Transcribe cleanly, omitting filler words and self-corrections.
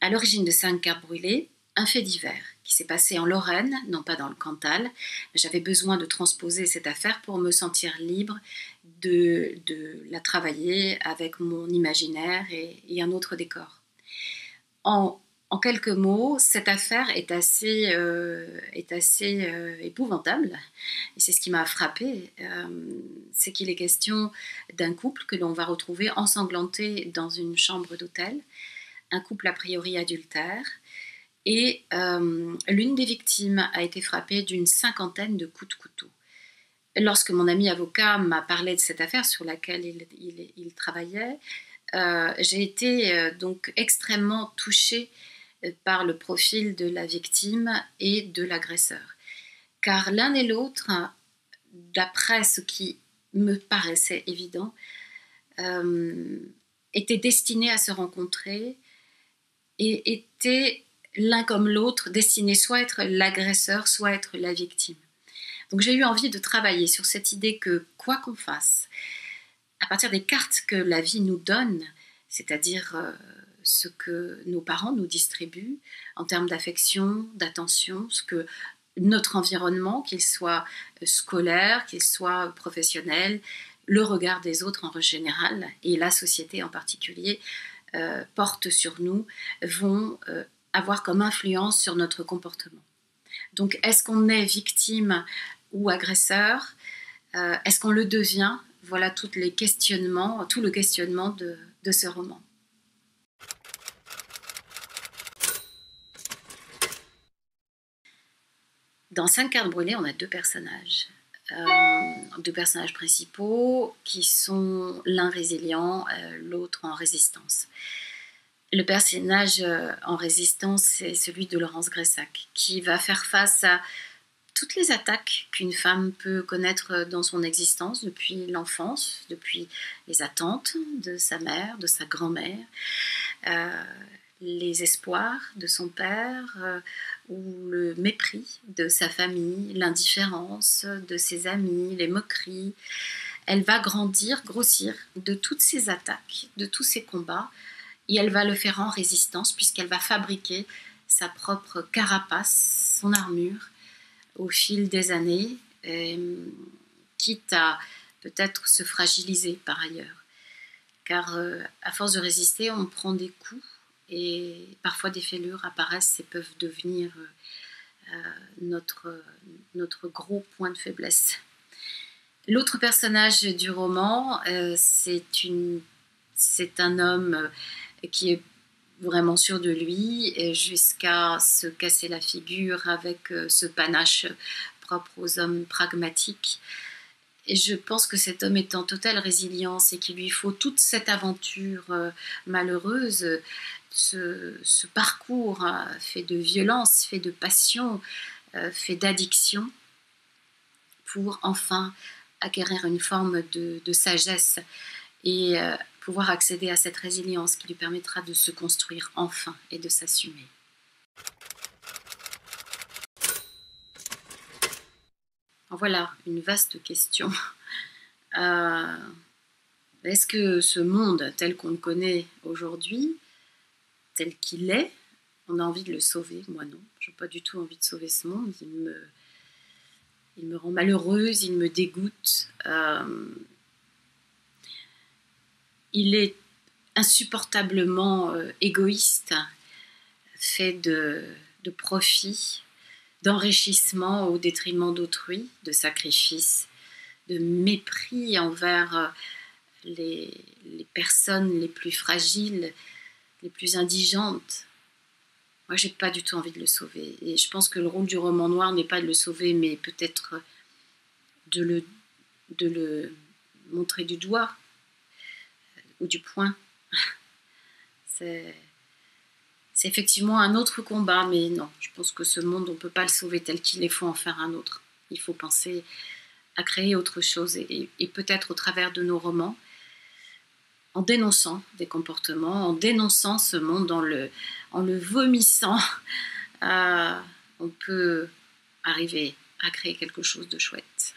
à l'origine de 5 cartes brûlées, un fait divers qui s'est passé en Lorraine, non pas dans le Cantal. J'avais besoin de transposer cette affaire pour me sentir libre de la travailler avec mon imaginaire et un autre décor. En quelques mots, cette affaire est assez épouvantable, et c'est ce qui m'a frappée. C'est qu'il est question d'un couple que l'on va retrouver ensanglanté dans une chambre d'hôtel, un couple a priori adultère, et l'une des victimes a été frappée d'une 50aine de coups de couteau. Lorsque mon ami avocat m'a parlé de cette affaire sur laquelle il travaillait, j'ai été donc extrêmement touchée par le profil de la victime et de l'agresseur. Car l'un et l'autre, d'après ce qui me paraissait évident, étaient destinés à se rencontrer et étaient l'un comme l'autre destinés soit à être l'agresseur, soit à être la victime. Donc j'ai eu envie de travailler sur cette idée que, quoi qu'on fasse, à partir des cartes que la vie nous donne, c'est-à-dire ce que nos parents nous distribuent en termes d'affection, d'attention, ce que notre environnement, qu'il soit scolaire, qu'il soit professionnel, le regard des autres en général et la société en particulier portent sur nous, vont avoir comme influence sur notre comportement. Donc est-ce qu'on est victime ou agresseur? Est-ce qu'on le devient? Voilà tout le questionnement de ce roman. Dans 5 cartes brûlées, on a deux personnages principaux qui sont l'un résilient, l'autre en résistance. Le personnage en résistance, c'est celui de Laurence Gressac, qui va faire face à toutes les attaques qu'une femme peut connaître dans son existence depuis l'enfance, depuis les attentes de sa mère, de sa grand-mère, les espoirs de son père, ou le mépris de sa famille, l'indifférence de ses amis, les moqueries. Elle va grandir, grossir de toutes ces attaques, de tous ces combats, et elle va le faire en résistance puisqu'elle va fabriquer sa propre carapace, son armure, au fil des années, quitte à peut-être se fragiliser par ailleurs. Car à force de résister, on prend des coups et parfois des fêlures apparaissent et peuvent devenir notre gros point de faiblesse. L'autre personnage du roman, c'est un homme qui est vraiment sûr de lui, jusqu'à se casser la figure avec ce panache propre aux hommes pragmatiques. Et je pense que cet homme est en totale résilience et qu'il lui faut toute cette aventure malheureuse, ce parcours fait de violence, fait de passion, fait d'addiction, pour enfin acquérir une forme de sagesse et pouvoir accéder à cette résilience qui lui permettra de se construire enfin et de s'assumer. Voilà, une vaste question. Est-ce que ce monde tel qu'on le connaît aujourd'hui, tel qu'il est, on a envie de le sauver? Moi non, je n'ai pas du tout envie de sauver ce monde. Il me rend malheureuse, il me dégoûte. Il est insupportablement égoïste, fait de profit, d'enrichissement au détriment d'autrui, de sacrifice, de mépris envers les personnes les plus fragiles, les plus indigentes. Moi, j'ai pas du tout envie de le sauver. Et je pense que le rôle du roman noir n'est pas de le sauver, mais peut-être de le montrer du doigt ou du poing. C'est effectivement un autre combat, mais non, je pense que ce monde, on ne peut pas le sauver tel qu'il est, il faut en faire un autre. Il faut penser à créer autre chose, et peut-être au travers de nos romans, en dénonçant des comportements, en dénonçant ce monde, en le vomissant, on peut arriver à créer quelque chose de chouette.